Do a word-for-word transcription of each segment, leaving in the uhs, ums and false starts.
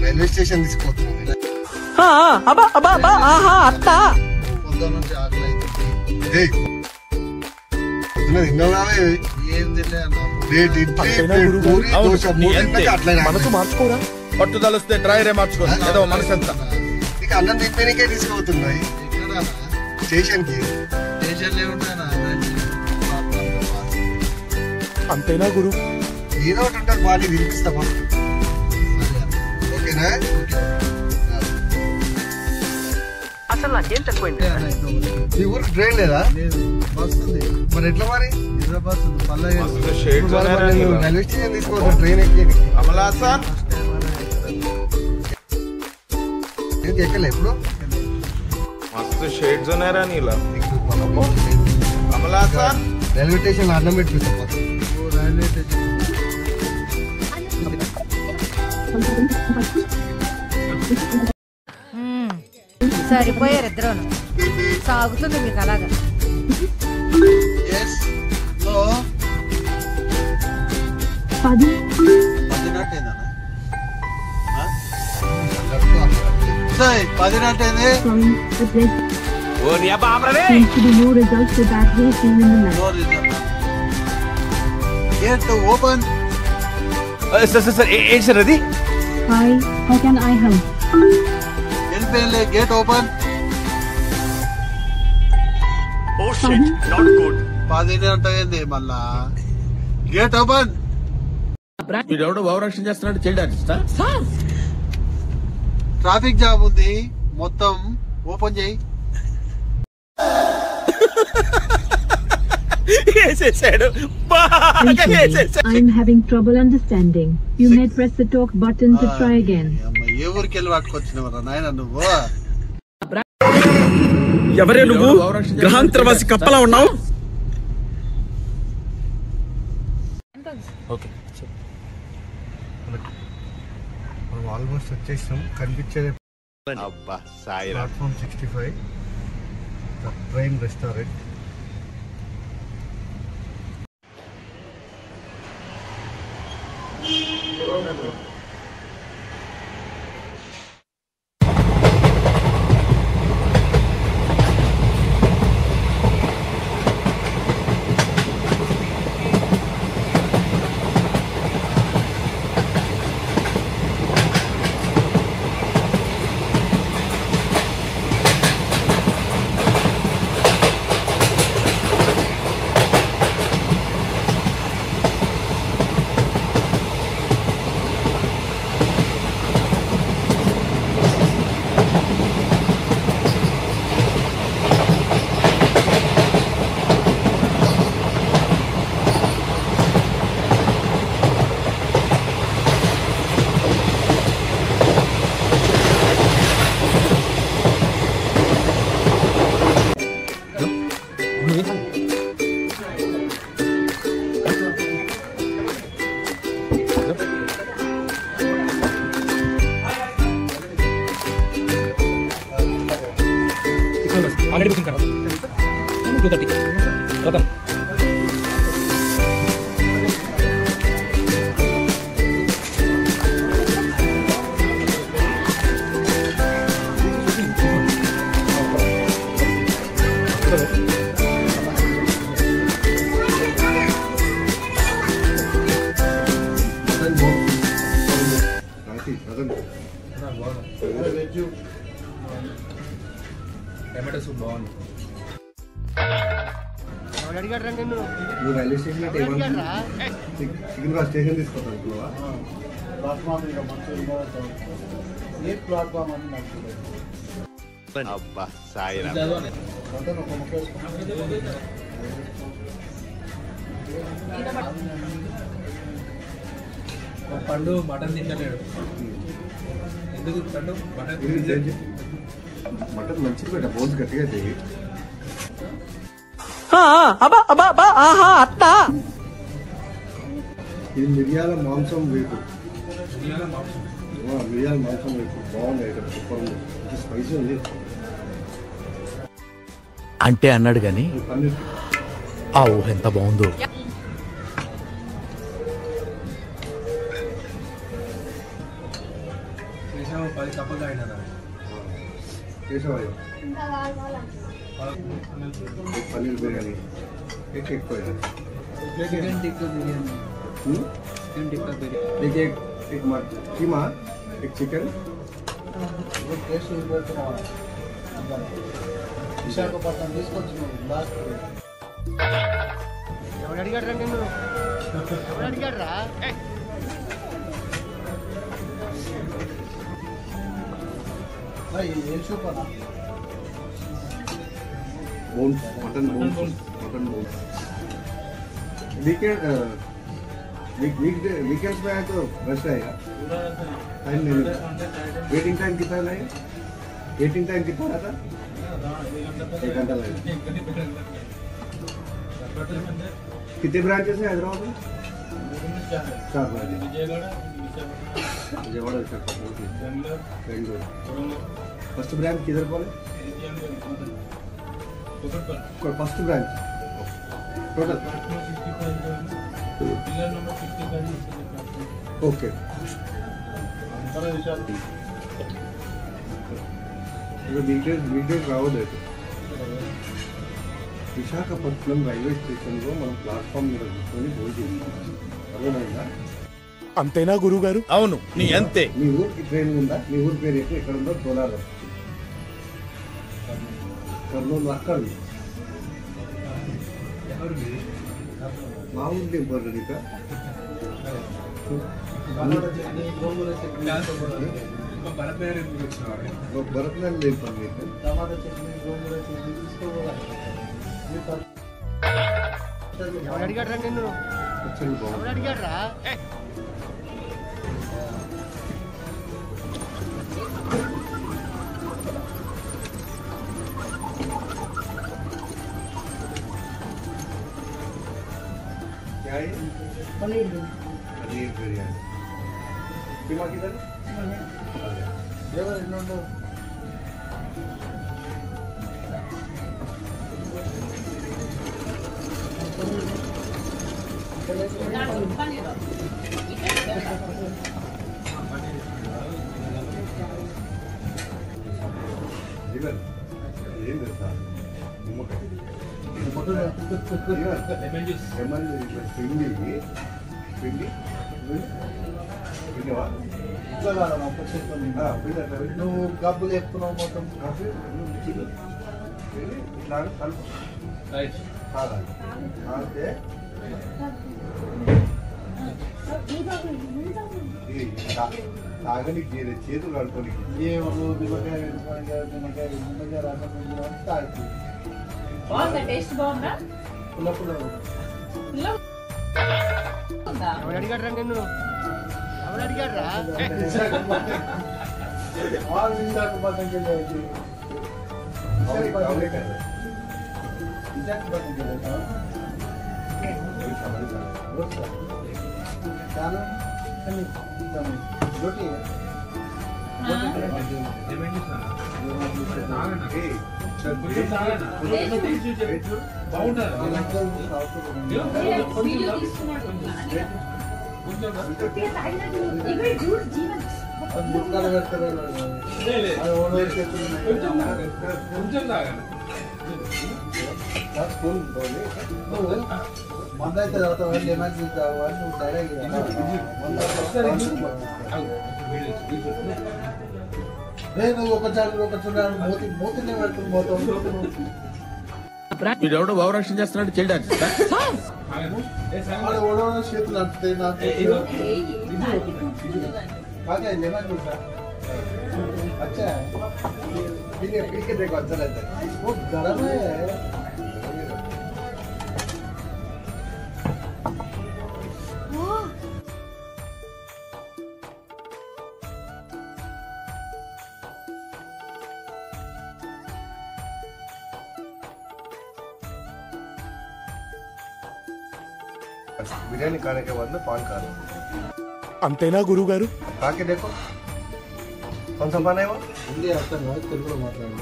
Railway station తీసుకుపోతున్నాను. పొద్దున్న నుంచి ఆకలి అవుతుంది. పొద్దున తిన్నావే ఏం మనసు మార్చుకోరా, పట్టుదలొస్తే డ్రైవరే మార్చుకోరా. ఏదో మనసు ఎంత నీకు అన్నం తింపేనికే తీసుకుపోతున్నాయి స్టేషన్ కి. స్టేషన్ అంతేనా గురు? ఏదో ఒకటి ఉంటారు బాడీ తినిపిస్తా ఫస్ట్. ఓకేనా? అసలు నాకేం తక్కువైంది. ఈ ఊరికి ట్రైన్ లేదా? బస్ ఉంది. మరి ఎట్లా మరి? రైల్వే స్టేషన్ తీసుకోవచ్చు ట్రైన్ ఎక్కి. ఎక్కలే ఎప్పుడు మస్తు షేడ్స్ ఉన్నారా నీలా? రైల్వే స్టేషన్ అన్నం పెట్టిస్తా. రైల్వే స్టేషన్ సరిపోయారు ఇద్దరు. సాగుతుంది మీకు అలాగా. పది నట్టేది. Gate open. సార్ సార్ ఏంటి సార్ అది? Hi, how can I help? వెళ్ళిపోయింది. Gate open. పది నట్టేది మళ్ళా. Gate open. వీడెవడో ఓవరాక్షన్ చేస్తున్నాడు. చైల్డ్ ఆర్టిస్టా? ట్రాఫిక్ జామ్ ఉంది మొత్తం. ఓపెన్ చేయి. I'm having trouble understanding. You may press the talk button to try again. ఏ ఊరికి వెళ్ళి పట్టుకొచ్చినవరా నాయన నువ్వు? ఎవరే నువ్వు? గ్రహాంతరవాసి కప్పలా ఉన్నావు. ఓకే మనం ఆల్మోస్ట్ వచ్చేసాం. కనిపించేది platform sixty five train restaurant. Already booking కరా two thirty Ratan tomato soup బాగుంది. నువ్వు రైల్వే స్టేషన్ చికెన్ కా స్టేషన్ తీసుకుంటాను. ప్లాట్ఫామ్ ఏ ప్లాట్ఫామ్ అని నాకు అబ్బా సాయి పండు మటన్ తింటలేడు. ఎందుకు పండు మటన్ మటన్ మంచిది పెట్ట బోన్స్ గట్టిగా చేయి. ఇది మిరియాల మాంసం వేపు. మిరియాల మాంసం వేపు బాగుంది. ఐటమ్ సూపర్ ఉంది. స్పైసీ ఉంది అంటే అన్నాడు గాని ఆ ఊహ ఎంత బాగుందో. केशव पది కప్పలు తాగినా केशव पनीर बिरयानी एक एक कोई चिकन टिक्का बिरयानी चिकन टिक्का बिरयानी एक एक एक मट कीमा एक चिकन वो टेस्ट ऊपर విశాఖపట్నం తీసుకొచ్చినాం లాస్ట్ ఎవడు అడిగాడు రా నిన్ను ఎవడు అడిగాడు రా ఏం సూప్ అన్నా bones mutton bones mutton bones weekend week week weekends में आए तो रश रहेगा टाइम नहीं वेटिंग टाइम कितना है वेटिंग टाइम कितना रहता एक घंटा लगेगा कितने ब्रांचेस हैं हैदराबाद में चार branch Vijayawada Visakhapatnam Bangalore first branch किधर पर है first branch total okay weekend weekend రావలేదు విశాఖపట్నం రైల్వే స్టేషన్లో మనం ప్లాట్ఫామ్ మీద కూర్చొని భోజనం అర్థమైందా అంతేనా గురువు గారు? అవును, నీ అంతే. మీ ఊరికి ట్రైన్ ఉందా? మీ ఊరి పేరు ఏంటి? ఎక్కడ ఉందో కోలారం కర్నూలు అక్కడ మా ఊరికి బర్రె భరతనాడు లేదు పని మీకు టమాటా చట్నీ గోంగూర చట్నీ తీసుకోవాలి ఎవడు అడిగాడు రా నిన్ను పచ్చడి ఎవడు బాగుంది అడిగాడు రా क्या है పన్నీర్ पनीर बिरयानी कीमा किधर ఎవరు ఎన్నో जीवन ఏం తెలుసా నిమ్మకాయ లెమన్ ఇట్లా పిండి పిండి పిండివా నువ్వు గబ్బులు చెప్తున్నావు మొత్తం ఇట్లా కలుపు కాదంటే తాగనికి చేతులు కడుకోనికి ఏమో నిమ్మకాయ నిమ్మకాయ నిమ్మకాయ నిమ్మకాయ రసం తాగుతుంది బాగుందా టేస్ట్ బాగుందా పుల్ల పుల్ల ఎవడు అడిగాడు రా నిన్ను ఎవడు అడిగాడు రా విశాఖపట్నంకి వెళ్ళి విశాఖపట్నంకి వెళ్ళాను చాలా రోటీ వీడియో తీసుకున్నాడు ముక్కలు పెడతారు స్కూల్ నువ్వు మంద అయితే చదువుతావు లెమన్ చూస్తావు అని నువ్వు డైరెక్ట్ నువ్వు ఒకసారి ఒకసారి మూతి మూతినే పెడుతుంది మొత్తం వీడెవడో భావరక్షణ చేస్తున్నాడు చేయడానికి ఓడో చేతులు అంటుతాయి నాకు కాకా లెమన్ చూసా అచ్చా पीने पी के देखो अच्छा रहता है वो गरम है बिरयानी खाने के बाद में पान खा लो అంతేనా గురువు గారు? खा के देखो कौन सा पान है वो हिंदी अर्थम కాదు తెలుగులో మాట్లాడండి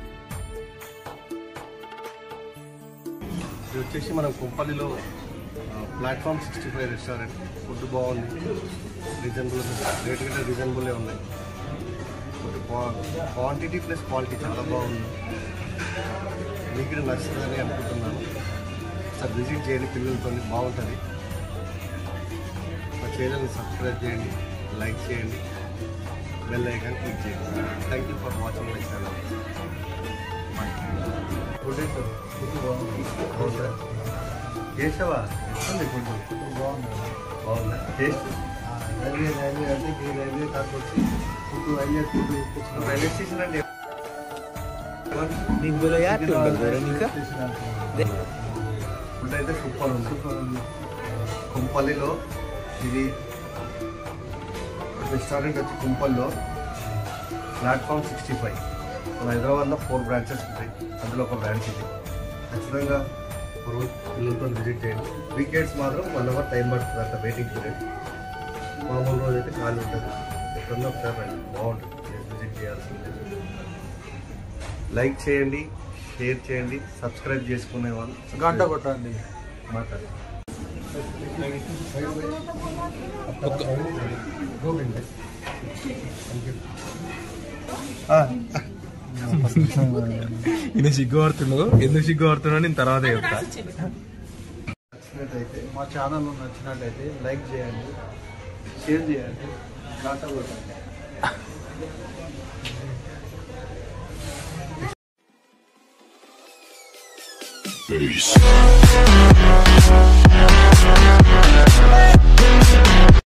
ఇది వచ్చేసి మనం కుంపల్లిలో platform sixty five restaurant. Food బాగుంది, రీజనబుల్, రేట్ కంటే రీజనబుల్లే ఉన్నాయి. క్వాంటిటీ ప్లస్ క్వాలిటీ చాలా బాగుంది. మీకు నచ్చుతుందని అనుకుంటున్నాను. సార్ విజిట్ చేయండి, పిల్లలతో బాగుంటుంది. మా ఛానల్ని సబ్స్క్రైబ్ చేయండి, లైక్ చేయండి, బెల్ ఐకాన్ క్లిక్ చేయండి. Thank you for watching my channel. Food food బాగుంది. బాగుందా కేశవా? ఎట్లుంది ఫుడ్? బాగుంది. బాగుందా టేస్ట్? రైల్వే రైల్వే అంటే ఈ రైల్వే కాకు వచ్చి food railway food railway station అంటే ఫుడ్ అయితే సూపర్ ఉంది. సూపర్ ఉంది. కుంపల్లిలో ఇది రెస్టారెంట్ వచ్చి కుంపల్లో ప్లాట్ఫామ్ సిక్స్టీ ఫైవ్. మన హైదరాబాద్లో ఫోర్ బ్రాంచెస్ ఉంటాయి, అందులో ఒక బ్రాంచ్ ఇది. ఖచ్చితంగా రోజు పిల్లలతో విజిట్ చేయండి. వీకెండ్స్ మాత్రం వన్ అవర్ టైం పడుతుంది అంత వెయిటింగ్ పీరియడ్. మామూలు రోజు అయితే ఖాళీ ఉంటుంది. ఎక్కడన్నా ఒకసారి రండి, బాగుంటుంది, విజిట్ చేయాల్సింది. లైక్ చేయండి, షేర్ చేయండి, సబ్స్క్రైబ్ చేసుకునే వాళ్ళు గంట కొట్టండి. మాట్లాడండి. ఈయన సిగ్గు పడుతున్నావు, ఎందుకు సిగ్గు పడుతున్నావు నేను తర్వాత చెప్తా. నచ్చినట్టయితే మా ఛానల్ నచ్చినట్టయితే లైక్ చేయండి, షేర్ చేయండి, గంట కొట్టండి. Peace.